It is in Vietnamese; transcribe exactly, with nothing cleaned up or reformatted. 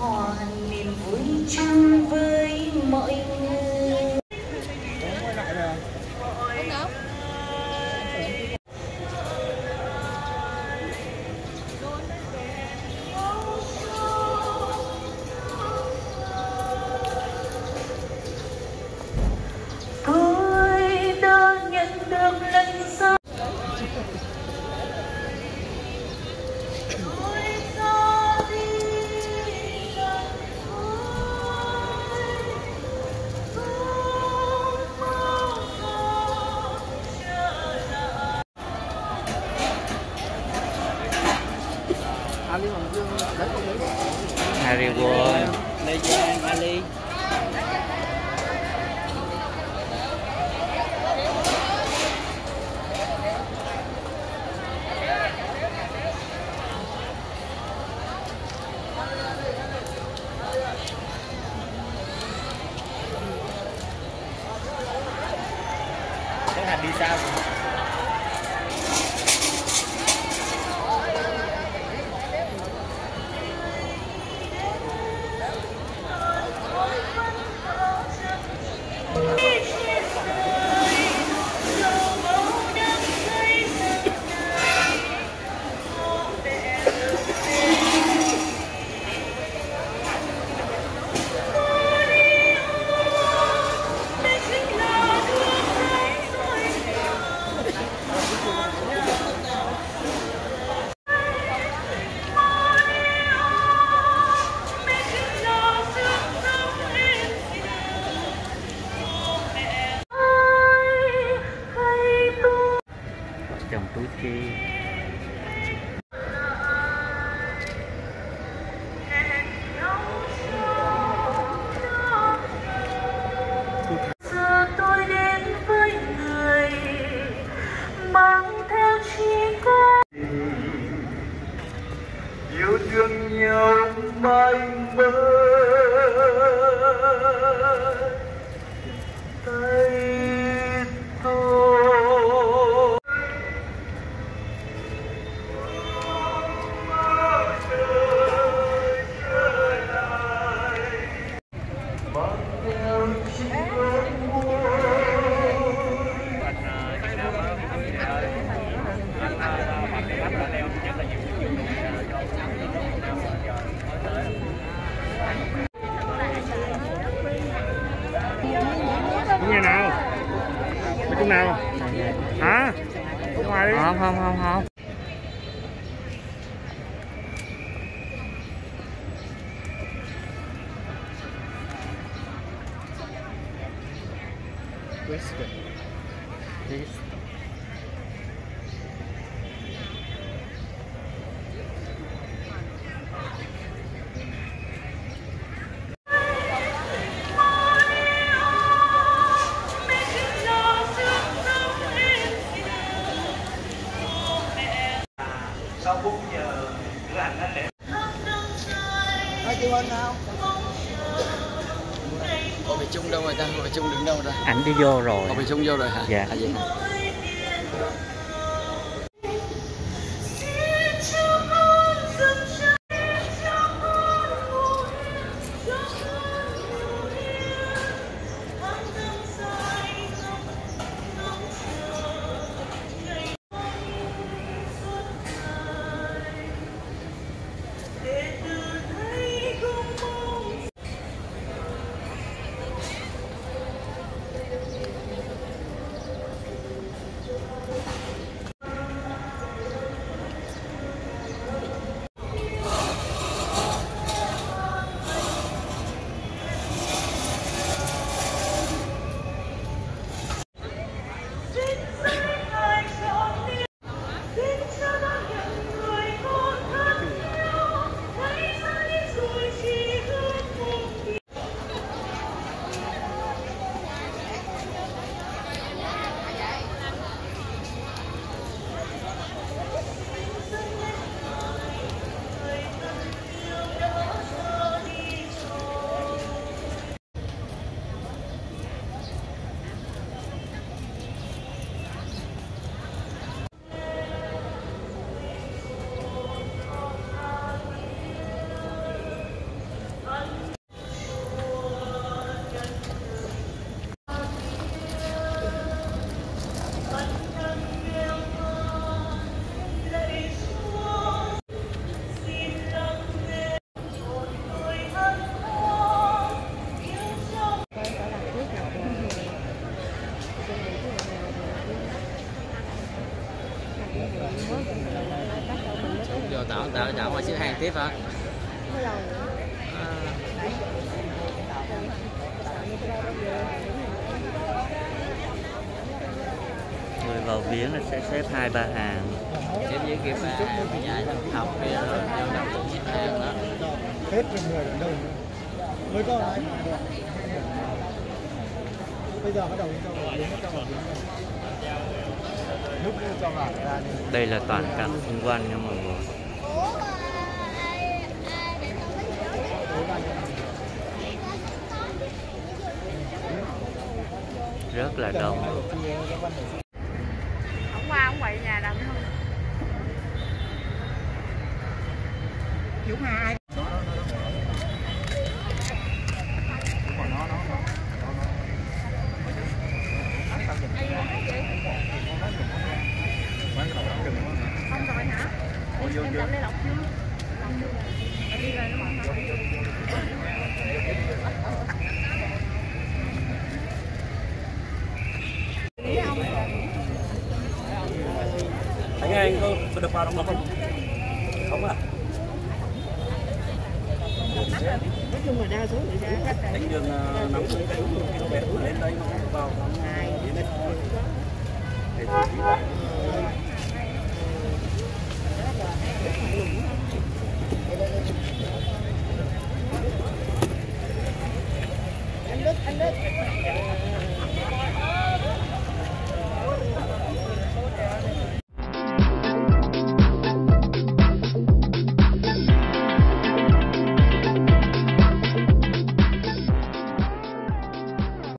hòa niềm vui chung với mọi người. Tôi đã nhận được lần sau. Harry World, Lê Giang, Ali. Chắc là đi sao? chồng túi chi. Giờ tôi đến với người mang theo chỉ có yêu thương nhau mãi mãi tay tôi. Nghe nào? Ở chỗ nào? Hả? Ở ngoài đi. Không không không không. Sau bốn giờ cửa hàng nó để Nói kêu anh nào? Hồ Việt Trung đâu rồi ta? Hồ Việt Trung đứng đâu rồi? Ảnh đi vô rồi. Hồ Việt Trung vô rồi hả? Dạ. À, vậy hả? Xuống vô tạo tạo tạo ngoài xếp hàng tiếp hả? Người vào viếng là sẽ xếp hai ba hàng. Xếp dưới kia ba hàng, dài học kia rồi vô đọc từng xếp hàng đó. Hết rồi người ở đâu mới có ai bây giờ bắt đầu cho vào viếng cho vào viếng lúc cho vào ra đi. Đây là toàn cảnh xung quanh nha mọi người. Rất là đông. Hôm qua ông quậy nhà làm không? Dũng Hà ai? Không rồi hả? Em chậm lên lọc chưa? Đi rồi đúng không? Anh ơi, anh có được vào trong đó không? Không à? Nói chung là đa số người ta Đánh đường nóng cái đúng km lên đây nó vào khoảng hai mét.